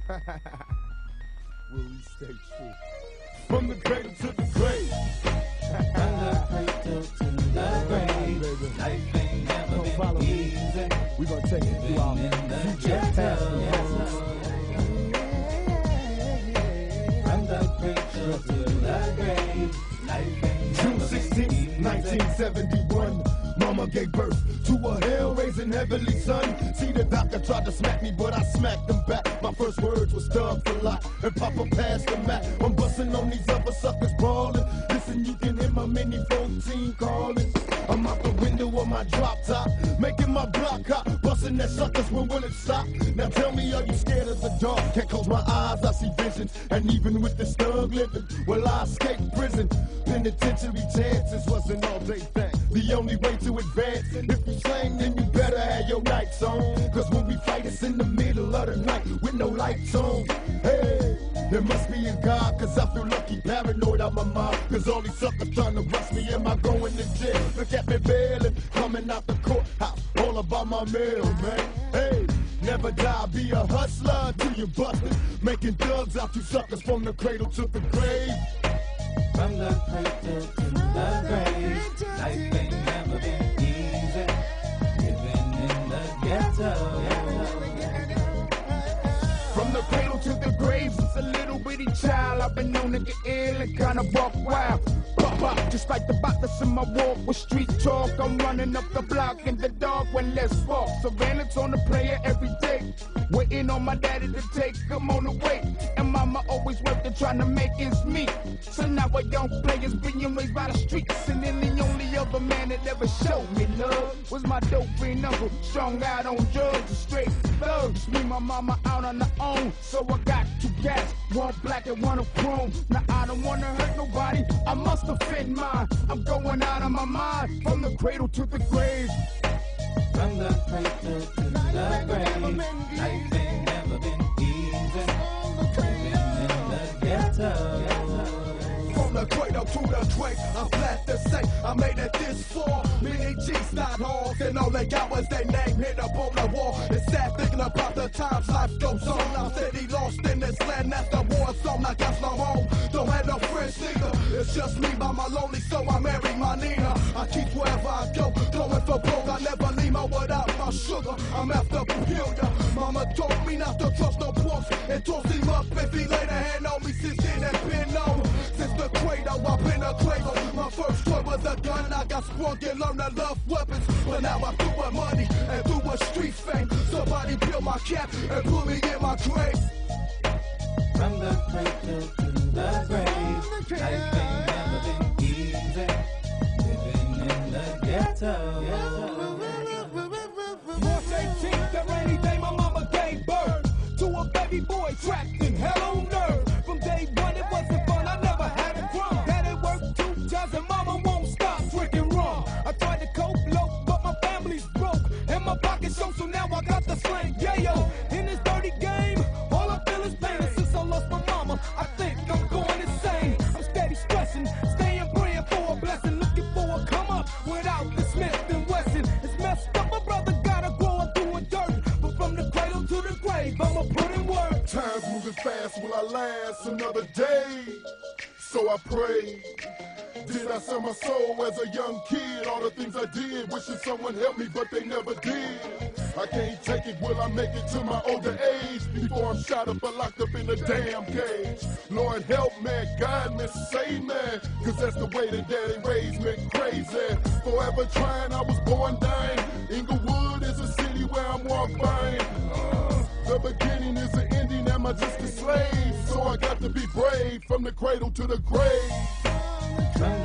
Will we stay true? From the cradle to the grave. From the cradle to the grave. Life ain't never been easy. We're gonna take it through our future, past, and present. From the cradle to the grave. Life ain't June never 16, been easy. 1971. Mama gave birth to a hell-raising heavenly son. See, the doctor tried to smack me, but I smacked him back. My first words was thug for life, and Papa passed the Mac. I'm busting on these other suckers brawling. Listen, you can hear my mini 14 calling. I'm out the window of my drop top, making my block hot, busting at suckers. When will it stop? Now tell me, are you scared of the dark? Can't close my eyes, I see visions. And even with this thug living, will I escape prison? Penitentiary chances wasn't all day thing. The only way to advance. If you slang, then you better have your nights on. Cause when we fight, it's in the middle of the night with no lights on. Hey, there must be a God, cause I feel lucky, paranoid out my mind. Cause all these suckers trying to rush me, am I going to jail? Look at me bailing, coming out the courthouse, all about my mail, man. Hey, never die, be a hustler till you busted. Making thugs out you suckers from the cradle to the grave. From the cradle to the grave. Life ain't never been easy. Living in the ghetto. From the cradle to the grave, since a little bitty child, I've been known to get ill and kinda walk wild. Pop up, just like the bottles in my walk with street talk. I'm running up the block in the dark when let's walk. Surveillance on the player every day, waiting on my daddy to take him on the way. And mama always working, trying to make ends meet. So now a young player's being raised by the streets, and then the only other man that ever showed me love was my dope fiend uncle, strung out on drugs and straight thugs. Me and my mama out on her own, so I got two cats, one black and one of chrome. Now I don't wanna hurt nobody, I must offend mine. I'm going out of my mind, from the cradle to the grave. From the cradle to the grave. Life ain't never been easy. Living in the ghetto. From the cradle to the grave, I'm glad to say I made it this far. Many G's not hard, and all they got was their name hit up on the wall. It's sad thinking about the times life goes on. I'm steady lost in this land, that's the war zone. I got no home, don't have no friends neither. It's just me by my lonely, so I marry my Nina. I keep wherever I go, going for broke. I never leave my without my sugar. I'm after Peculiar. Mama told me not to trust no punks and toss him up if he laid a hand on me. Since then it's been over. Since the cradle, I've been a cradle. My first toy was a gun. I got sprung and learned to love weapons. But now I'm through with money and through with street fame. Somebody built my cap and put me in my grave. From the cradle to the grave. Life ain't never been easy. Living in the ghetto. March 18th, that rainy day, my mama gave birth to a baby boy trapped in hell on earth. From day one, it wasn't fun, I never had a crumb. Daddy worked 2 jobs and mama won't stop drinking rum. I tried to cope low, but my family's broke. And my pocket's show, so now I got the slang. Yeah, yo, in this dirty game, all I feel is pain. And since I lost my mama, I think I'm going insane. I'm steady stressing, staying praying for a blessing. Looking for a come up without the Smith and Wesson. It's messed up, my brother gotta grow up doing dirt. But from the cradle to the grave, I'ma put in work. Time's moving fast, will I last another day? So I pray. Did I sell my soul as a young kid? All the things I did, wishing someone helped me, but they never did. I can't take it, will I make it to my older age? Before I'm shot up or locked up in a damn cage. Lord help me, guide me, save me. Cause that's the way that daddy raised me, crazy. Forever trying, I was born dying. Inglewood is a city where I'm walk by. The beginning is the ending, am I just a slave? So I got to be brave, from the cradle to the grave. From